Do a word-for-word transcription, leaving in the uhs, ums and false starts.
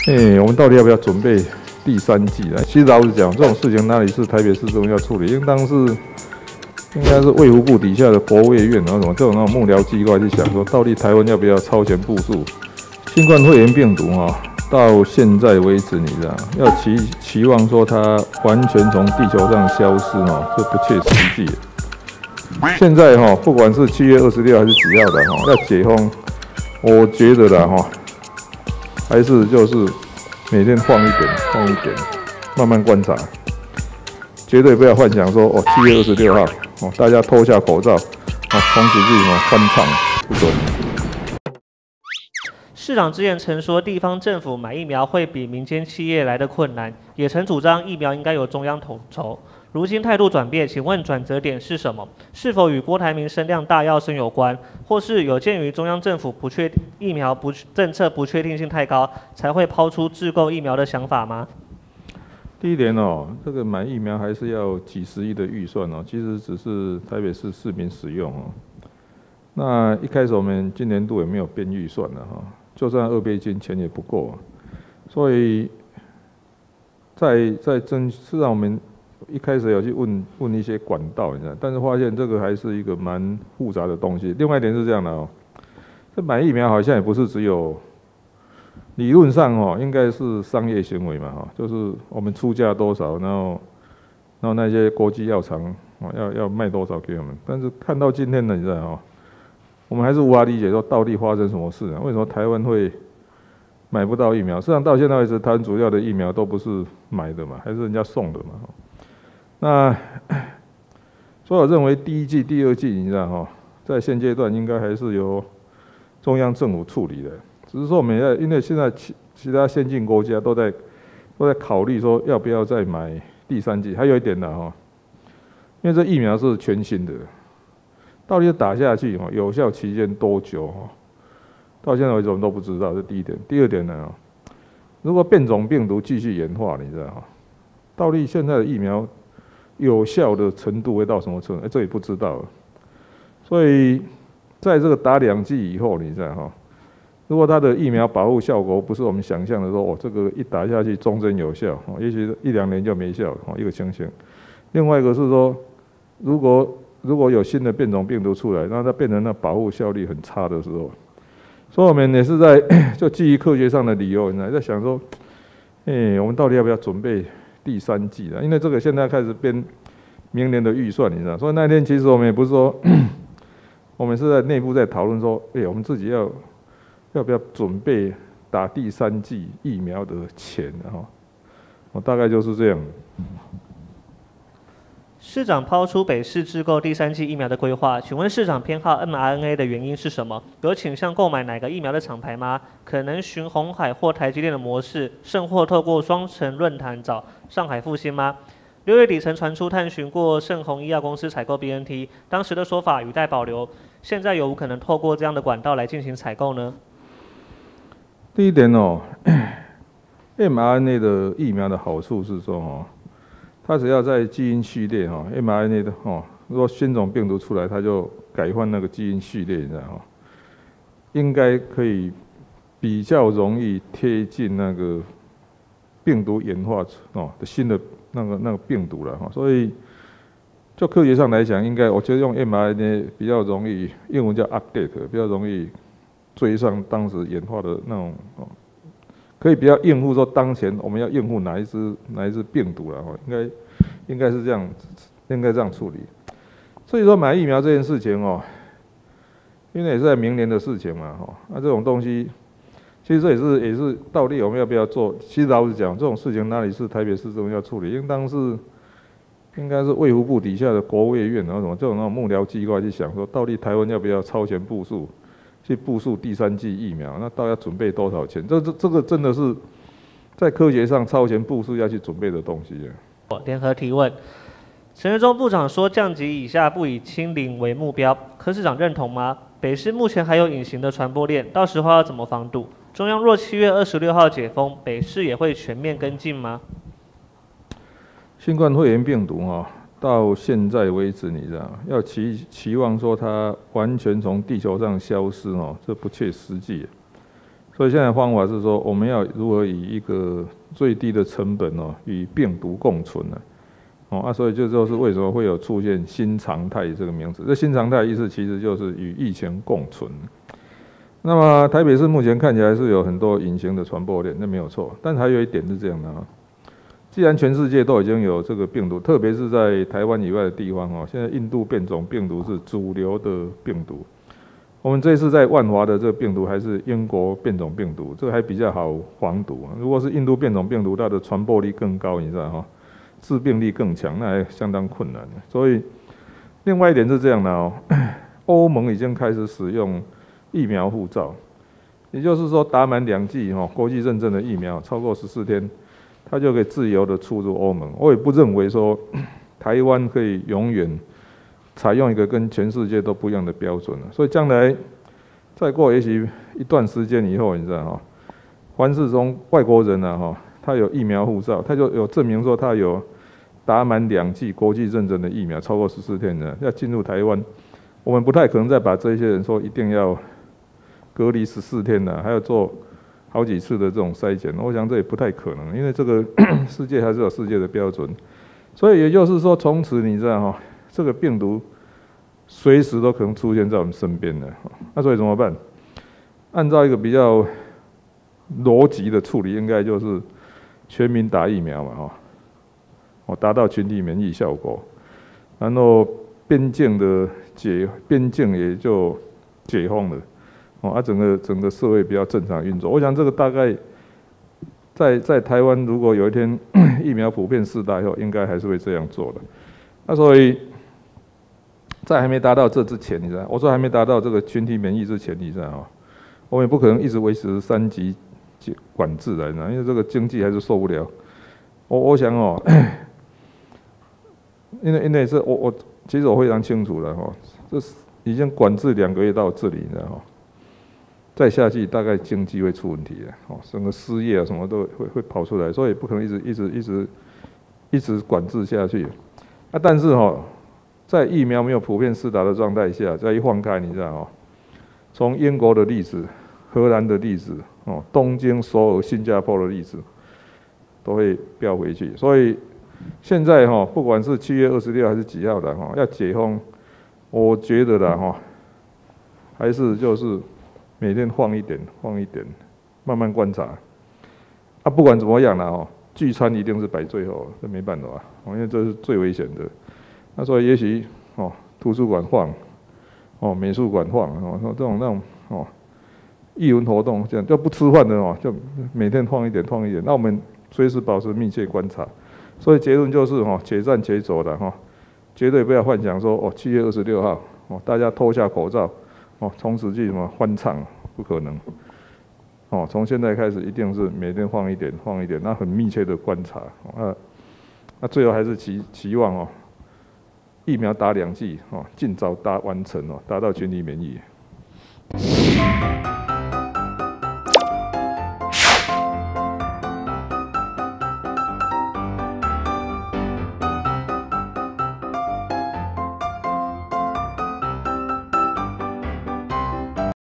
哎、欸，我们到底要不要准备第三剂来？其实老实讲，这种事情哪里是台北市政府要处理，应当是应该是卫福部底下的国卫院，然后什么这种那种幕僚机构去想说，到底台湾要不要超前部署新冠肺炎病毒哈？到现在为止，你知道，要期期望说它完全从地球上消失哦，这不切实际。现在哈，不管是七月二十六还是几号的哈，要解封，我觉得啦哈。还是就是每天放一点，放一点，慢慢观察，绝对不要幻想说哦，七月二十六号哦，大家脱下口罩，哦，从此去什么欢唱，不准。 市长之前曾说，地方政府买疫苗会比民间企业来得困难，也曾主张疫苗应该由中央统筹。如今态度转变，请问转折点是什么？是否与郭台铭声量大要升有关，或是有鉴于中央政府不确疫苗不政策不确定性太高，才会抛出自购疫苗的想法吗？ 第一点哦，这个买疫苗还是要几十亿的预算哦，其实只是台北市市民使用哦。那一开始我们今年度也没有编预算了哈，就算二倍金钱也不够，所以在在争，事实上我们。一开始有去问问一些管道，你知道，但是发现这个还是一个蛮复杂的东西。另外一点是这样的哦，这买疫苗好像也不是只有理论上哦，应该是商业行为嘛哈，就是我们出价多少，然后然后那些国际药厂哦要要卖多少给我们。但是看到今天呢，你知道哈，我们还是无法理解说到底发生什么事啊？为什么台湾会买不到疫苗？实际上到现在为止，台湾主要的疫苗都不是买的嘛，还是人家送的嘛。那所以我认为第一季、第二季，你知道哈，在现阶段应该还是由中央政府处理的。只是说我们要，因为现在其其他先进国家都在都在考虑说要不要再买第三剂。还有一点呢哈，因为这疫苗是全新的，到底打下去哈，有效期间多久哈？到现在为止我们都不知道，这第一点。第二点呢，如果变种病毒继续演化，你知道哈，到底现在的疫苗有效的程度会到什么程度？哎，这也不知道。所以，在这个打两剂以后，你知道哈，如果它的疫苗保护效果不是我们想象的说，哦，这个一打下去终身有效，哦，也许一两年就没效，哦，一个情形。另外一个是说，如果如果有新的变种病毒出来，那它变成那保护效率很差的时候，所以我们也是在就基于科学上的理由，你知道，在想说，哎，我们到底要不要准备第三剂了？因为这个现在开始编明年的预算，你知道，所以那天其实我们也不是说，我们是在内部在讨论说，哎、欸，我们自己要要不要准备打第三剂疫苗的钱哈？我大概就是这样。 市长抛出北市自购第三剂疫苗的规划，请问市长偏好 M R N A 的原因是什么？有倾向购买哪个疫苗的厂牌吗？可能循鸿海或台积电的模式，甚或透过双城论坛找上海复兴吗？六月底曾传出探寻过盛虹医药公司采购 B N T， 当时的说法语带保留，现在有无可能透过这样的管道来进行采购呢？ 第一点哦 ，M R N A 的疫苗的好处是说哦。它只要在基因序列哈 ，M R N A 的哈，如果新种病毒出来，它就改换那个基因序列，你知道哈，应该可以比较容易贴近那个病毒演化哦的新的那个那个病毒了哈，所以就科学上来讲，应该我觉得用 M R N A 比较容易，英文叫 update， 比较容易追上当时演化的那种哦。可以比较应付说当前我们要应付哪一支哪一支病毒了哈，应该应该是这样，应该这样处理。所以说买疫苗这件事情哦，因为也是在明年的事情嘛哈，那这种东西其实这也是也是到底我们要不要做？其实老实讲，这种事情哪里是台北市政府要处理，应当是应该是卫福部底下的国卫院然后什么这种那种幕僚机构去想说，到底台湾要不要超前部署？去部署第三剂疫苗，那到底要准备多少钱？这这这个真的是在科学上超前部署要去准备的东西。 联合提问：陈时中部长说降级以下不以清零为目标，柯市长认同吗？北市目前还有隐形的传播链，到时候要怎么防堵？中央若七月二十六号解封，北市也会全面跟进吗？ 新冠肺炎病毒哈。到现在为止，你知道，要期期望说它完全从地球上消失哦，这不切实际。 所以现在方法是说，我们要如何以一个最低的成本哦，与病毒共存呢？哦啊，所以这就是为什么会有出现新常态这个名字。这新常态的意思其实就是与疫情共存。那么台北市目前看起来是有很多隐形的传播链，那没有错。但还有一点是这样的啊，既然全世界都已经有这个病毒，特别是在台湾以外的地方哦，现在印度变种病毒是主流的病毒。我们这次在万华的这个病毒还是英国变种病毒，这个还比较好防堵。如果是印度变种病毒，它的传播力更高，你知道哈，致病力更强，那还相当困难。所以，另外一点是这样的哦，欧盟已经开始使用疫苗护照，也就是说打满两剂哈国际认证的疫苗，超过十四天，它就可以自由的出入欧盟。我也不认为说台湾可以永远采用一个跟全世界都不一样的标准了，所以将来再过也许一段时间以后，你知道哈，凡是从外国人啊哈，他有疫苗护照，他就有证明说他有打满两剂国际认证的疫苗，超过十四天的要进入台湾，我们不太可能再把这些人说一定要隔离十四天的，还要做好几次的这种筛检，我想这也不太可能，因为这个世界还是有世界的标准，所以也就是说，从此你知道哈。这个病毒随时都可能出现在我们身边的，那所以怎么办？按照一个比较逻辑的处理，应该就是全民打疫苗嘛，哈，哦，达到群体免疫效果，然后边境的解边境也就解封了，哦，啊，整个整个社会比较正常运作。我想这个大概在在台湾，如果有一天疫苗普遍施打以后，应该还是会这样做的。那所以。在还没达到这之前，你知道，我说还没达到这个群体免疫之前，你知道哈，我们也不可能一直维持三级管制来呢，因为这个经济还是受不了。我我想哦，因为因为是我我其实我非常清楚的哈，这已经管制两个月到这里，你知道哈，再下去大概经济会出问题的，哦，整个失业啊什么都会会跑出来，所以不可能一直一直一直一直管制下去。啊，但是哈。在疫苗没有普遍施打的状态下，再一放开，你知道哦，从英国的例子、荷兰的例子、哦，东京、首尔、新加坡的例子，都会飙回去。所以现在哈，不管是七月二十六还是几号的哈，要解封，我觉得啦哈，还是就是每天放一点，放一点，慢慢观察。啊，不管怎么样啦哈，聚餐一定是摆最后，这没办法，因为这是最危险的。那所以也许哦，图书馆放，哦，美术馆放，哦，这种那种哦，艺文活动这样就不吃饭的哦，就每天放一点放一点。那我们随时保持密切观察。所以结论就是哦，且战且走的哈，绝对不要幻想说哦，七月二十六号哦，大家脱下口罩哦，从此去什么欢唱，不可能。哦，从现在开始一定是每天放一点放一点，那很密切的观察。啊，那最后还是期期望哦。疫苗打两剂，哦，尽早达完成哦，达到群体免疫。